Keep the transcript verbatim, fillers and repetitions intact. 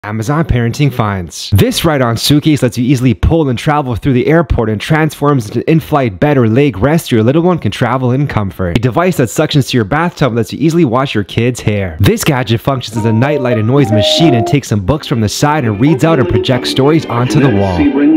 Amazon Parenting Finds. This ride-on suitcase lets you easily pull and travel through the airport and transforms into an in-flight bed or leg rest your little one can travel in comfort. A device that suctions to your bathtub lets you easily wash your kid's hair. This gadget functions as a nightlight and noise machine and takes some books from the side and reads out and projects stories onto the wall.